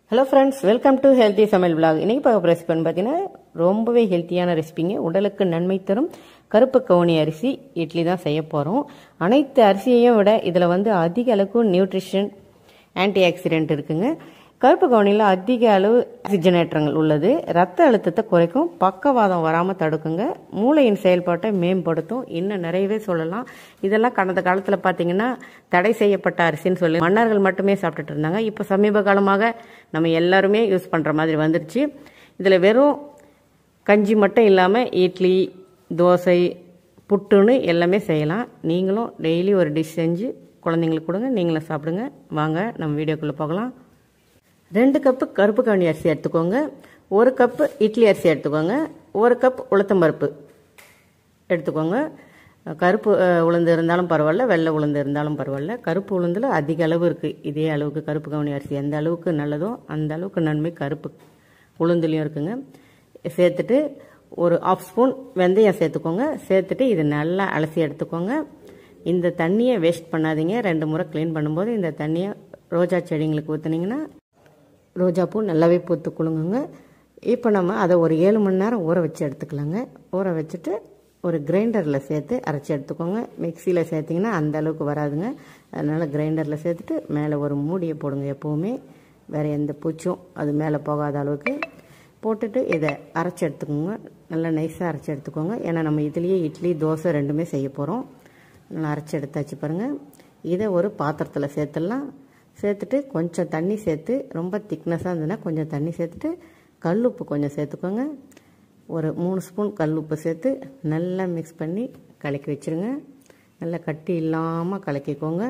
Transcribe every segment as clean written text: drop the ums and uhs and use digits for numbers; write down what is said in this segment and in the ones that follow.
Hello friends, welcome to healthy சமையல் vlog. இன்றைக்கி பார்க்க ரெசிபின்னு பார்த்தீங்கன்னா ரொம்பவே ஹெல்த்தியான ரெசிபிங்க. உடலுக்கு நன்மை தரும் கருப்பு கவுனி அரிசி இட்லி தான் செய்ய போகிறோம். அனைத்து அரிசியையும் விட இதில் அதிக அளவுக்கு நியூட்ரிஷன், ஆன்டி ஆக்சிடென்ட் இருக்குங்க. கருப்பு கவுனியில் அதிக அளவு ஆக்சிஜனேற்றங்கள் உள்ளது. ரத்த அழுத்தத்தை குறைக்கும், பக்கவாதம் வராமல் தடுக்குங்க, மூளையின் செயல்பாட்டை மேம்படுத்தும், இன்னும் நிறையவே சொல்லலாம். இதெல்லாம் கடந்த காலத்தில் பார்த்தீங்கன்னா தடை செய்யப்பட்ட அரிசின்னு சொல்லி மன்னர்கள் மட்டுமே சாப்பிட்டுட்டு இருந்தாங்க. இப்போ சமீப காலமாக நம்ம எல்லாருமே யூஸ் பண்ணுற மாதிரி வந்துருச்சு. இதில் வெறும் கஞ்சி மட்டும் இல்லாமல் இட்லி, தோசை, புட்டுன்னு எல்லாமே செய்யலாம். நீங்களும் டெய்லி ஒரு டிஷ் செஞ்சு குழந்தைங்களுக்கு கொடுங்க, நீங்களும் சாப்பிடுங்க. வாங்க நம்ம வீடியோக்குள்ளே போகலாம். 2 கப்பு கருப்பு கவுனி அரிசி எடுத்துக்கோங்க. 1 கப்பு இட்லி அரிசி எடுத்துக்கோங்க. 1 கப் உளுத்தம்பருப்பு எடுத்துக்கோங்க. கருப்பு உளுந்து இருந்தாலும் பரவாயில்ல, வெள்ளை உளுந்து இருந்தாலும் பரவாயில்ல. கருப்பு உளுந்தில் அதிக அளவு இருக்குது. இதே அளவுக்கு கருப்பு கவுனி அரிசி எந்த அளவுக்கு நல்லதோ அந்த அளவுக்கு நன்மை கருப்பு உளுந்துலேயும் இருக்குங்க. சேர்த்துட்டு ஒரு 1/2 ஸ்பூன் வெந்தயம் சேர்த்துக்கோங்க. சேர்த்துட்டு இது நல்லா அலசி எடுத்துக்கோங்க. இந்த தண்ணியை வேஸ்ட் பண்ணாதீங்க. 2 முறை க்ளீன் பண்ணும்போது இந்த தண்ணியை ரோஜா செடிங்களுக்கு ஊற்றுனீங்கன்னா ரோஜாப்பூ நல்லாவே பூத்து குலுங்குங்க. இப்போ நம்ம அதை ஒரு 7 மணி நேரம் ஊற வச்சு எடுத்துக்கலாங்க. ஊற வச்சுட்டு ஒரு கிரைண்டரில் சேர்த்து அரைச்சி எடுத்துக்கோங்க. மிக்சியில் சேர்த்திங்கன்னா அந்த அளவுக்கு வராதுங்க. அதனால் கிரைண்டரில் சேர்த்துட்டு மேலே ஒரு மூடியை போடுங்க. எப்போவுமே வேறு எந்த பூச்சும் அது மேலே போகாத அளவுக்கு போட்டுட்டு இதை அரைச்சி எடுத்துக்கோங்க. நல்லா நைஸாக அரைச்சி எடுத்துக்கோங்க. ஏன்னா நம்ம இதுலேயே இட்லி, தோசை ரெண்டுமே செய்ய போகிறோம். நல்லா அரைச்சி எடுத்தாச்சு பாருங்கள். இதை ஒரு பாத்திரத்தில் சேர்த்துடலாம். சேர்த்துட்டு கொஞ்சம் தண்ணி சேர்த்து, ரொம்ப திக்னஸாக இருந்ததுன்னா கொஞ்சம் தண்ணி சேர்த்துட்டு கல்லுப்பு கொஞ்சம் சேர்த்துக்கோங்க. ஒரு 3 ஸ்பூன் கல்லுப்பு சேர்த்து நல்லா மிக்ஸ் பண்ணி கலக்கி வச்சுருங்க. நல்லா கட்டி இல்லாமல் கலக்கிக்கோங்க.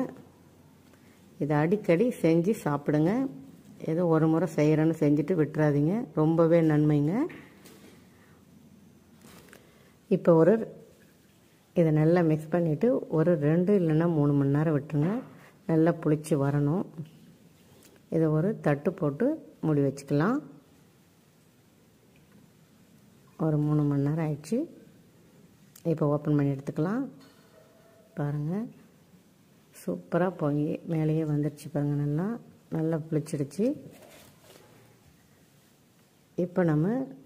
இதை அடிக்கடி செஞ்சு சாப்பிடுங்க. ஏதோ ஒரு முறை செய்கிறேன்னு செஞ்சுட்டு விட்டுறாதீங்க, ரொம்பவே நன்மைங்க. இப்போ இதை நல்லா மிக்ஸ் பண்ணிவிட்டு ஒரு 2 இல்லைன்னா 3 மணி நேரம் விட்டுருங்க. நல்லா புளிச்சு வரணும். இதை ஒரு தட்டு போட்டு மூடி வச்சுக்கலாம். ஒரு 3 மணி நேரம் ஆயிடுச்சு. இப்போ ஓப்பன் பண்ணி எடுத்துக்கலாம். பாருங்கள், சூப்பராக பொங்கி மேலேயே வந்துடுச்சு பாருங்கள். நல்லா புளிச்சிடுச்சு. இப்போ நம்ம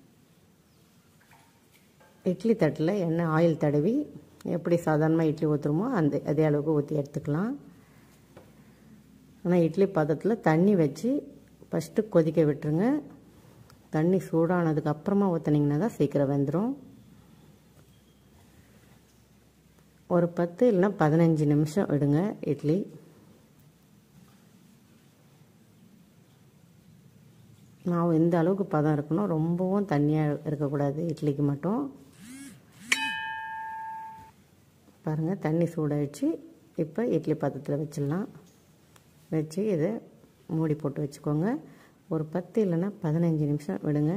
இட்லி தட்டில் எண்ணெய் ஆயில் தடவி எப்படி சாதாரணமாக இட்லி ஊற்றுறோமோ அதே அளவுக்கு ஊற்றி எடுத்துக்கலாம். ஆனால் இட்லி பாத்திரத்தில் தண்ணி வச்சு ஃபஸ்ட்டு கொதிக்க விட்டுருங்க. தண்ணி சூடானதுக்கு அப்புறமா ஊற்றுனீங்கன்னா தான் சீக்கிரம் வெந்துடும். ஒரு 10 இல்லைன்னா 15 நிமிஷம் விடுங்க இட்லி. மாவு இந்த அளவுக்கு பதம் இருக்கணும், ரொம்பவும் தண்ணியாக இருக்கக்கூடாது இட்லிக்கு மட்டும். பாருங்கள், தண்ணி சூடாயிடுச்சு. இப்போ இட்லி பாத்திரத்தில் வச்சிடலாம். வச்சு இதை மூடி போட்டு வச்சுக்கோங்க. ஒரு 10 இல்லைன்னா 15 நிமிஷம் விடுங்க.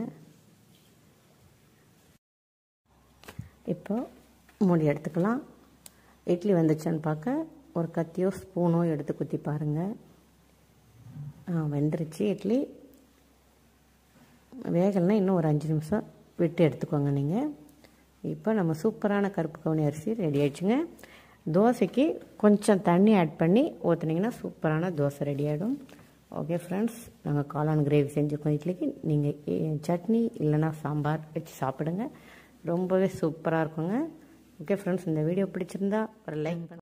இப்போ மூடி எடுத்துக்கலாம். இட்லி வந்துச்சான்னு பார்க்க ஒரு கத்தியோ ஸ்பூனோ எடுத்து குத்தி பாருங்கள். வெந்துருச்சு இட்லி. வேகலைன்னா இன்னும் ஒரு 5 நிமிஷம் விட்டு எடுத்துக்கோங்க நீங்கள். இப்போ நம்ம சூப்பரான கருப்பு கவுனி அரிசி ரெடி ஆகிடுச்சுங்க. தோசைக்கு கொஞ்சம் தண்ணி ஆட் பண்ணி ஊற்றுனீங்கன்னா சூப்பரான தோசை ரெடி ஆகிடும். ஓகே ஃப்ரெண்ட்ஸ், நாங்கள் காளான் கிரேவி செஞ்சுருக்கோம் இட்லிக்கு. நீங்கள் சட்னி இல்லைன்னா சாம்பார் வச்சு சாப்பிடுங்க, ரொம்பவே சூப்பராக இருக்குங்க. ஓகே ஃப்ரெண்ட்ஸ், இந்த வீடியோ பிடிச்சிருந்தா ஒரு லைக் பண்ணுங்கள்.